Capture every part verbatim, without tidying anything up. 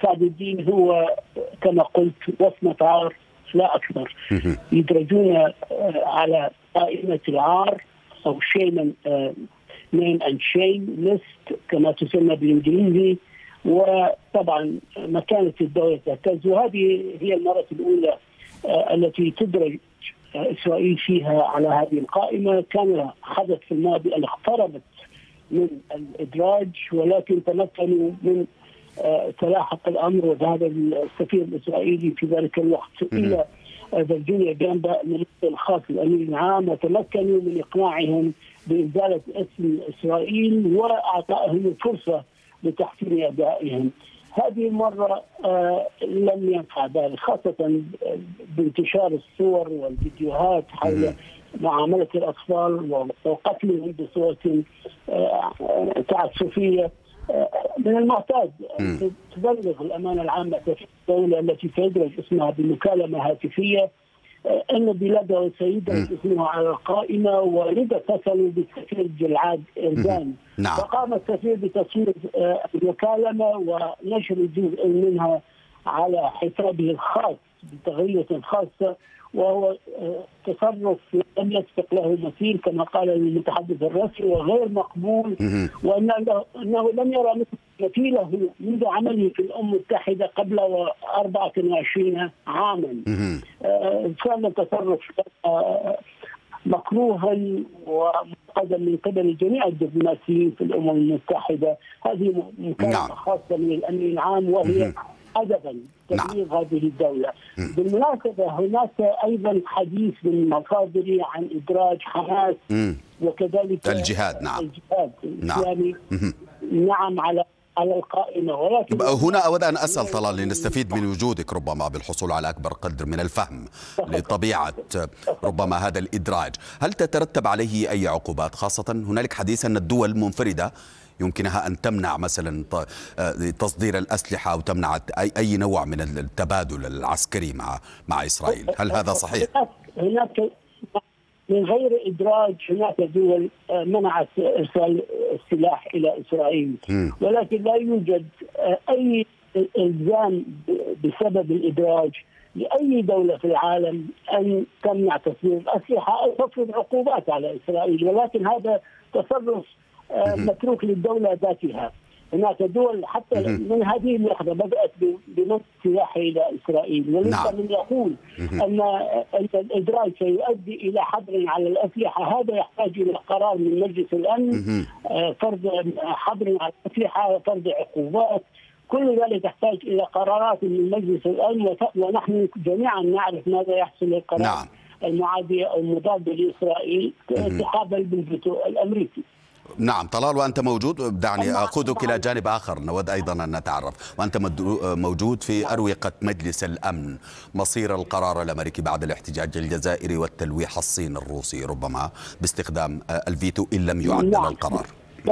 سعد الدين هو كما قلت وصمة عار لا أكثر. يدرجون على قائمة العار أو شيء نيم أند شيم ليست كما تسمى بالإنجليزي. وطبعا مكانة الدولة تهتز، وهذه هي المرة الأولى التي تدرج إسرائيل فيها على هذه القائمة. كان حدث في الماضي أن اقتربت من الإدراج ولكن تمكنوا من تلاحق الأمر، وذهب السفير الإسرائيلي في ذلك الوقت إلى فيرجينيا جامبا الممثل الخاص للأمين العام، وتمكنوا من إقناعهم بإزالة اسم إسرائيل وأعطائهم الفرصة لتحسين أدائهم. هذه المرة آه لم ينفع ذلك، خاصة بانتشار الصور والفيديوهات حول معاملة الأطفال وقتلهم بصورة آه تعسفية. آه من المعتاد تبلغ الأمانة العامة في الدولة التي تدرج اسمها بمكالمة هاتفية أن بلاده سيدرج اسمها على القائمة، ولذا اتصلوا بالسفير جلعاد إردان. نعم. فقام السفير بتصوير المكالمة ونشر جزء منها على حسابه الخاص بتغطية خاصة، وهو تصرف لم يسبق له مثيل كما قال المتحدث الرسمي وغير مقبول، وأنه لم يرى مثيله منذ عمله في الأمم المتحدة قبل أربعة وعشرين عاما. كان تصرف مكروها ومقدم من قبل جميع الدبلوماسيين في الأمم المتحدة. هذه مكالمة خاصة من الأمين العام وهي أدبا تبليغ هذه الدولة. بالمناسبة هناك أيضا حديث من مصادري عن إدراج حماس وكذلك الجهاد. نعم الجهاد الإسلامي. نعم. نعم على على القائمة. ولكن هنا أود أن أسأل طلال لنستفيد من وجودك ربما بالحصول على أكبر قدر من الفهم لطبيعة ربما هذا الإدراج. هل تترتب عليه أي عقوبات؟ خاصة هنالك حديث أن الدول منفردة يمكنها أن تمنع مثلا تصدير الأسلحة أو تمنع أي أي نوع من التبادل العسكري مع مع إسرائيل. هل هذا صحيح؟ هناك من غير إدراج هناك دول منعت إرسال السلاح إلى إسرائيل، ولكن لا يوجد أي إلزام بسبب الإدراج لأي دولة في العالم أن تمنع تصدير الأسلحة أو تفرض عقوبات على إسرائيل، ولكن هذا تصرف متروك للدولة ذاتها. هناك دول حتى من هذه اللحظة بدأت بمنع السلاح إلى إسرائيل، وليس من يقول أن الإدراج سيؤدي إلى حظر على الأسلحة. هذا يحتاج إلى قرار من مجلس الأمن، فرض حظر على الأسلحة، فرض عقوبات، كل ذلك يحتاج إلى قرارات من مجلس الأمن، ونحن جميعا نعرف ماذا يحصل للقرار نعم. المعادية أو المضادة لإسرائيل انتخابا بالفيتو الأمريكي. نعم طلال، وأنت موجود، دعني أخذك إلى جانب آخر نود أيضا أن نتعرف. وأنت موجود في أروقة مجلس الأمن، مصير القرار الأمريكي بعد الاحتجاج الجزائري والتلويح الصين الروسي ربما باستخدام الفيتو إن لم يعدل نعم. القرار.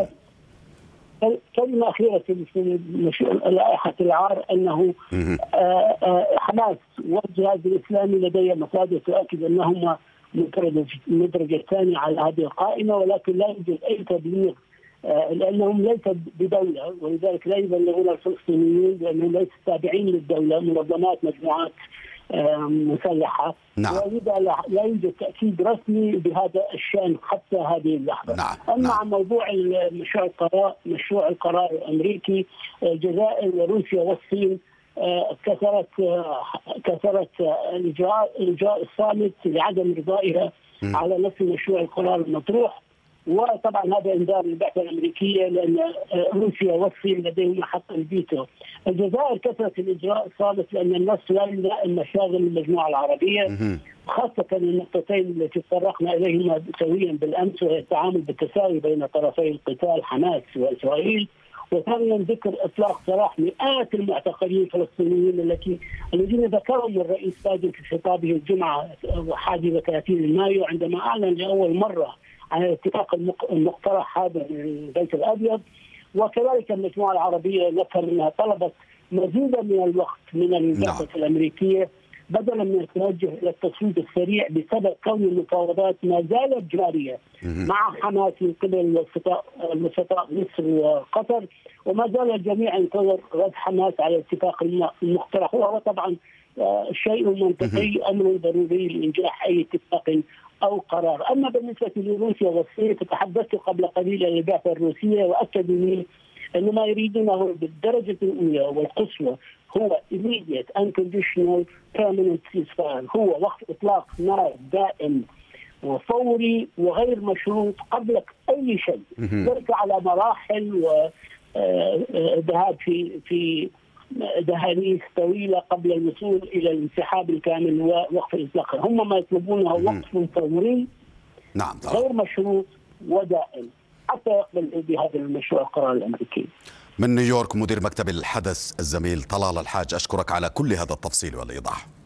كلمة أخيرة في لائحة العار أنه حماس والجهاد الإسلامي لدي مصادر تؤكد أنهما المدرجة الثانية على هذه القائمة، ولكن لا يوجد أي تبليغ لأنهم ليس بدولة، ولذلك لا يبلغون الفلسطينيين لأنهم ليسوا تابعين للدولة، منظمات مجموعات مسلحة نعم. ولذا لا يوجد تأكيد رسمي بهذا الشأن حتى هذه اللحظة نعم. أما نعم. عن موضوع مشروع القرار مشروع القرار الأمريكي، الجزائر وروسيا والصين كثرت كثرت الإجراء الإجراء الصامت لعدم رضائها على نفس مشروع القرار المطروح، وطبعا هذا انذار للبعثة الأمريكية لأن روسيا والصين لديهما حق الفيتو. الجزائر كثرت الإجراء الصامت لأن النص لا يلائم مشاغل المجموعة العربية، خاصة النقطتين التي تطرقنا إليهما سويا بالأمس، وهي التعامل بالتساوي بين طرفي القتال حماس وإسرائيل، وثانيا ذكر اطلاق سراح مئات المعتقلين الفلسطينيين التي الذين ذكرهم الرئيس بايدن في خطابه الجمعه الحادي وثلاثين مايو عندما اعلن لاول مره عن الاتفاق المقترح هذا من البيت الابيض. وكذلك المجموعه العربيه نفهم انها طلبت مزيدا من الوقت من البعثه الامريكيه بدلا من التوجه الى التصويت السريع بسبب كون المفاوضات ما زالت جاريه مع حماس من قبل الوسطاء الوسطاء مصر وقطر، وما زال الجميع ينتظر رد حماس على الاتفاق المقترح، وهو طبعا شيء منطقي، امر ضروري لانجاح اي اتفاق او قرار. اما بالنسبه لروسيا والصين فتحدثت قبل قليل عن البعثه الروسيه، واكدوا لي ان ما يريدونه بالدرجه الاولى والقصوى هو immediate unconditional permanent ceasefire، هو وقف اطلاق نار دائم وفوري وغير مشروط قبل اي شيء، ذلك على مراحل وذهاب في في دهاليز طويله قبل الوصول الى الانسحاب الكامل ووقف الاطلاق. هم ما يطلبونه وقف فوري نعم غير مشروط ودائم حتى يقبل بهذا المشروع القرار الامريكي. من نيويورك مدير مكتب الحدث الزميل طلال الحاج، اشكرك على كل هذا التفصيل والايضاح.